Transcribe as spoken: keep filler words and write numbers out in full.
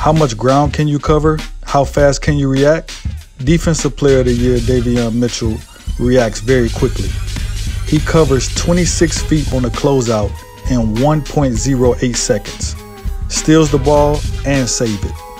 How much ground can you cover? How fast can you react? Defensive Player of the Year Davion Mitchell reacts very quickly. He covers twenty-six feet on the closeout in one point zero eight seconds, steals the ball, and saves it.